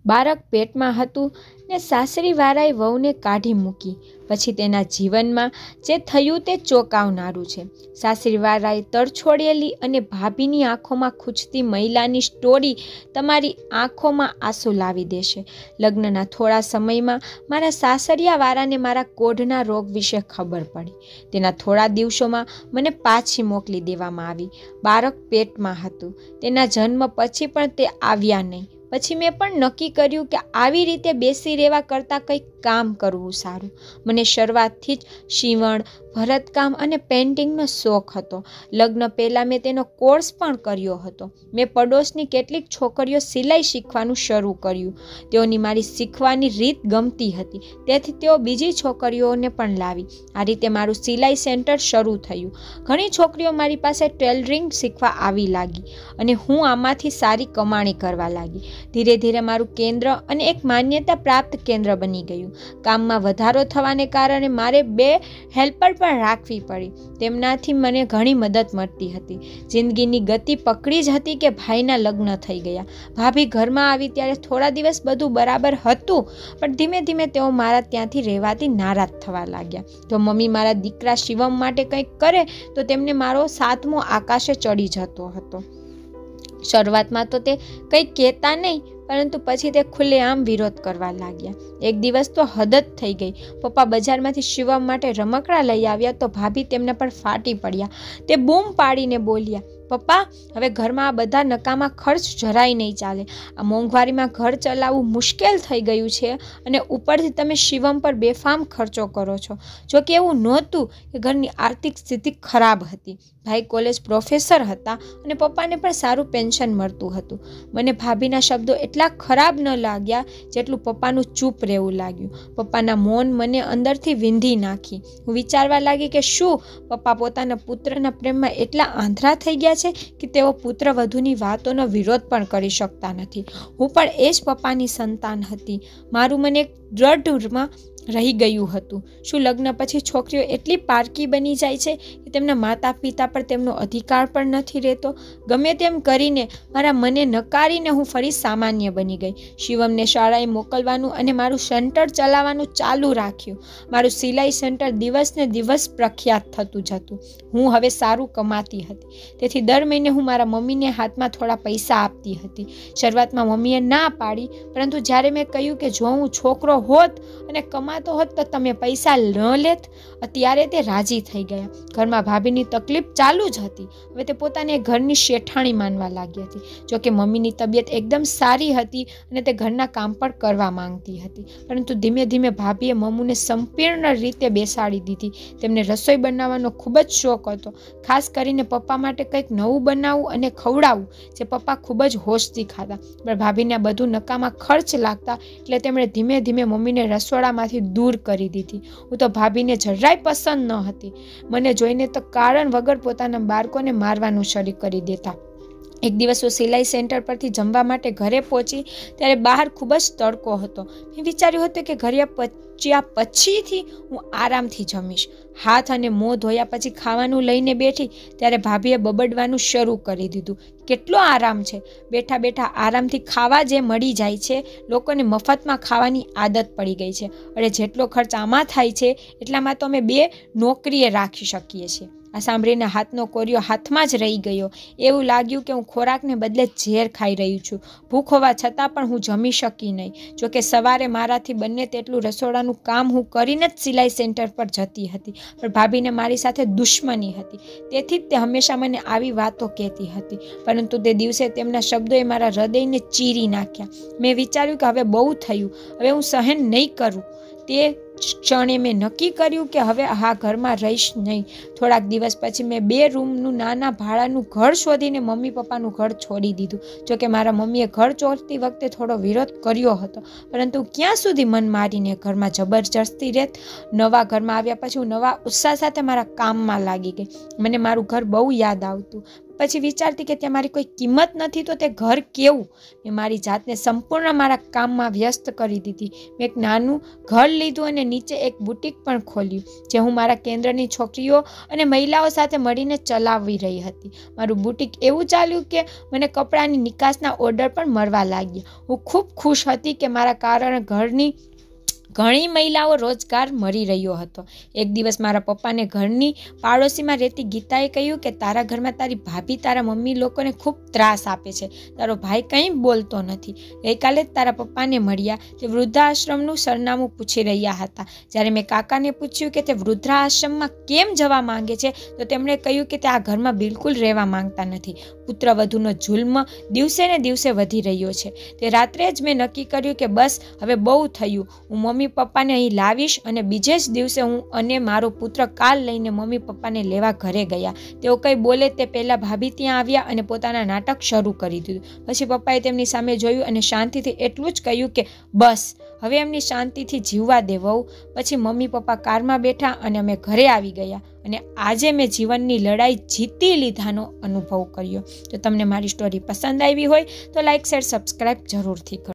બાળક પેટમાં હતું ને સાસરીવાળાએ વહુને કાઢી મૂકી. પછી તેના જીવનમાં જે થયું તે ચોંકાવનારું છે. સાસરીવાળાએ તરછોડેલી અને ભાભીની આંખોમાં ખૂંચતી મહિલાની સ્ટોરી તમારી આંખોમાં આંસુ લાવી દેશે. લગ્નના થોડા સમયમાં મારા સાસરિયાવાળાને મારા કોઢના રોગ વિશે ખબર પડી. તેના થોડા દિવસોમાં મને પાછી મોકલી દેવામાં આવી. બાળક પેટમાં હતું. તેના જન્મ પછી પણ તે આવ્યા નહીં. પછી મેં પણ નક્કી કર્યું કે આવી રીતે બેસી રહેવા કરતાં કંઈક કામ કરવું સારું. મને શરૂઆતથી જ સીવણ, ભરતકામ અને પેઇન્ટિંગનો શોખ હતો. લગ્ન પહેલાં મેં તેનો કોર્સ પણ કર્યો હતો. મેં પડોશની કેટલીક છોકરીઓ સિલાઈ શીખવાનું શરૂ કર્યું. તેઓની મારી શીખવાની રીત ગમતી હતી, તેથી તેઓ બીજી છોકરીઓને પણ લાવી. આ રીતે મારું સિલાઈ સેન્ટર શરૂ થયું. ઘણી છોકરીઓ મારી પાસે ટેલરિંગ શીખવા આવી લાગી અને હું આમાંથી સારી કમાણી કરવા લાગી. ધીરે ધીરે મારું કેન્દ્ર અને એક માન્યતા પ્રાપ્ત કેન્દ્ર બની ગયું. કામમાં વધારો થવાને કારણે મારે 2 હેલ્પર પણ રાખવી પડી. તેમનાથી મને ઘણી મદદ મળતી હતી. જિંદગીની ગતિ પકડી જ હતી કે ભાઈના લગ્ન થઈ ગયા. ભાભી ઘરમાં આવી ત્યારે થોડા દિવસ બધું બરાબર હતું, પણ ધીમે ધીમે તેઓ મારા ત્યાંથી રહેવાથી નારાજ થવા લાગ્યા. જો મમ્મી મારા દીકરા શિવમ માટે કંઈક કરે તો તેમને મારો 7મો આકાશે ચડી જતો હતો. શરૂઆતમાં તો તે કંઈ કહેતા નહીં, પરંતુ પછી તે ખુલ્લેઆમ વિરોધ કરવા લાગ્યા. એક દિવસ તો હદ જ થઈ ગઈ. પપ્પા બજારમાંથી શિવમ માટે રમકડા લઈ આવ્યા તો ભાભી તેમના પર ફાટી પડ્યા. તે બૂમ પાડીને બોલ્યા, પપ્પા, હવે ઘરમાં આ બધા નકામા ખર્ચ જરાય નહીં ચાલે. આ મોંઘવારીમાં ઘર ચલાવવું મુશ્કેલ થઈ ગયું છે અને ઉપરથી તમે શિવમ પર બેફામ ખર્ચો કરો છો. જો કે એવું નહોતું કે ઘરની આર્થિક સ્થિતિ ખરાબ હતી. ભાઈ કોલેજ પ્રોફેસર હતા અને પપ્પાને પણ સારું પેન્શન મળતું હતું. મને ભાભીના શબ્દો એટલા ખરાબ ન લાગ્યા જેટલું પપ્પાનું ચૂપ રહેવું લાગ્યું. પપ્પાના મૌન મને અંદરથી વિંધી નાખી. હું વિચારવા લાગી કે શું પપ્પા પોતાના પુત્રના પ્રેમમાં એટલા આંધળા થઈ ગયા છે કે તેઓ પુત્રવધુની વાતોનો વિરોધ પણ કરી શકતા નથી. હું પણ એ જ પપ્પાની સંતાન હતી. મારું મને એક દ્રઢમાં રહી ગયું હતું. શું લગ્ન પછી છોકરીઓ એટલી પારકી બની જાય છે કે તેમના માતા પિતા પર તેમનો અધિકાર પણ નથી રહેતો? ગમે તેમ કરીને મારા મને નકારીને હું ફરી સામાન્ય બની ગઈ. શિવમને શાળાએ મોકલવાનું અને મારું સેન્ટર ચલાવવાનું ચાલુ રાખ્યું. મારું સિલાઈ સેન્ટર દિવસને દિવસ પ્રખ્યાત થતું જતું. હું હવે સારું કમાતી હતી, તેથી દર મહિને હું મારા મમ્મીને હાથમાં થોડા પૈસા આપતી હતી. શરૂઆતમાં મમ્મીએ ના પાડી, પરંતુ જ્યારે મેં કહ્યું કે જો હું છોકરો હોત અને કમાતો હોત તો તમે પૈસા ન લેત, ત્યારે તે રાજી થઈ ગયા. ઘરમાં ભાભીની તકલીફ ચાલુ જ હતી. હવે તે પોતાને ઘરની શેઠાણી માનવા લાગી હતી. જોકે મમ્મીની તબિયત એકદમ સારી હતી અને તે ઘરના કામ પણ કરવા માંગતી હતી, પરંતુ ધીમે ધીમે ભાભીએ મમ્મુને સંપૂર્ણ રીતે બેસાડી દીધી. તેમને રસોઈ બનાવવાનો ખૂબ જ શોખ હતો, ખાસ કરીને પપ્પા માટે કંઈક નવું બનાવવું અને ખવડાવવું, જે પપ્પા ખૂબ જ હોશથી ખાતા. પણ ભાભીને બધું નકામા ખર્ચ લાગતા, એટલે તેમણે ધીમે ધીમે મમ્મીને રસોડામાંથી દૂર કરી દીધી. હું તો ભાભીને જરાય પસંદ ન હતી. મને જોઈને તો કારણ વગર પોતાના બાળકોને મારવાનું શરૂ કરી દેતા. એક દિવસ હું સિલાઈ સેન્ટર પરથી જમવા માટે ઘરે પહોંચી ત્યારે બહાર ખૂબ જ તડકો હતો. મેં વિચાર્યું હતું કે ઘરે પહોંચ્યા પછીથી હું આરામથી જમીશ. હાથ અને મોં ધોયા પછી ખાવાનું લઈને બેઠી ત્યારે ભાભીએ બબડવાનું શરૂ કરી દીધું. કેટલો આરામ છે, બેઠા બેઠા આરામથી ખાવા જે મળી જાય છે. લોકોને મફતમાં ખાવાની આદત પડી ગઈ છે. અરે જેટલો ખર્ચ આમાં થાય છે એટલામાં તો અમે 2 નોકરીએ રાખી શકીએ છીએ. આ સાંભળીને હાથનો કોરિયો હાથમાં જ રહી ગયો. એવું લાગ્યું કે હું ખોરાકને બદલે ઝેર ખાઈ રહી છું. ભૂખ હોવા છતાં પણ હું જમી શકી નહીં. જોકે સવારે મારાથી બંને તેટલું રસોડાનું કામ હું કરીને જ સિલાઈ સેન્ટર પર જતી હતી, પણ ભાભીને મારી સાથે દુશ્મની હતી. તેથી જ તે હંમેશા મને આવી વાતો કહેતી હતી, પરંતુ તે દિવસે તેમના શબ્દોએ મારા હૃદયને ચીરી નાખ્યા. મેં વિચાર્યું કે હવે બહુ થયું, હવે હું સહન નહીં કરું. તે ક્ષણે મેં નક્કી કર્યું કે હવે આ ઘરમાં રહીશ નહીં. થોડાક દિવસ પછી મેં 2 રૂમનું નાના ભાડાનું ઘર શોધીને મમ્મી પપ્પાનું ઘર છોડી દીધું. જોકે મારા મમ્મીએ ઘર છોડતી વખતે થોડો વિરોધ કર્યો હતો, પરંતુ ક્યાં સુધી મન મારીને ઘરમાં જબરજસ્તી રહેત. નવા ઘરમાં આવ્યા પછી હું નવા ઉત્સાહ સાથે મારા કામમાં લાગી ગઈ. મને મારું ઘર બહુ યાદ આવતું. પછી વિચારતી કે ત્યાં મારી કોઈ કિંમત નથી તો તે ઘર કેવું. મેં મારી જાતને સંપૂર્ણ મારા કામમાં વ્યસ્ત કરી દીધી. મેં એક નાનું ઘર લીધું અને નીચે એક બુટીક પણ ખોલ્યું, જે હું મારા કેન્દ્રની છોકરીઓ અને મહિલાઓ સાથે મળીને ચલાવી રહી હતી. મારું બુટીક એવું ચાલ્યું કે મને કપડાની નિકાસના ઓર્ડર પણ મળવા લાગ્યા. હું ખૂબ ખુશ હતી કે મારા કારણે ઘણી મહિલાઓ રોજગાર મળી રહ્યો હતો. એક દિવસ મારા પપ્પાને ઘરની પાડોશીમાં રહેતી ગીતાએ કહ્યું કે તારા ઘરમાં તારી ભાભી તારા મમ્મી લોકોને ખૂબ ત્રાસ આપે છે. તારો ભાઈ કંઈ બોલતો નથી. ગઈકાલે જ તારા પપ્પાને મળ્યા. તે વૃદ્ધાશ્રમનું સરનામું પૂછી રહ્યા હતા. જ્યારે મેં કાકાને પૂછ્યું કે તે વૃદ્ધાશ્રમમાં કેમ જવા માંગે છે તો તેમણે કહ્યું કે તે આ ઘરમાં બિલકુલ રહેવા માંગતા નથી. પુત્રવધૂનો જુલ્મ દિવસે ને દિવસે વધી રહ્યો છે. તે રાત્રે જ મેં નક્કી કર્યું કે બસ હવે બહુ થયું. હું મમ્મી પપ્પાને અહીં લાવીશ. અને બીજે જ દિવસે હું અને મારો પુત્ર કાર લઈને મમ્મી પપ્પાને લેવા ઘરે ગયા. તેઓ કંઈ બોલે તે પહેલાં ભાભી ત્યાં આવ્યા અને પોતાના નાટક શરૂ કરી દીધું. પછી પપ્પાએ તેમની સામે જોયું અને શાંતિથી એટલું જ કહ્યું કે બસ હવે એમની શાંતિથી જીવવા દે વહુ. પછી મમ્મી પપ્પા કારમાં બેઠા અને અમે ઘરે આવી ગયા. અને આજે મેં જીવનની લડાઈ જીતી લીધાનો અનુભવ કર્યો. જો તમને મારી સ્ટોરી પસંદ આવી હોય તો લાઈક શેર સબસ્ક્રાઈબ જરૂરથી કરો.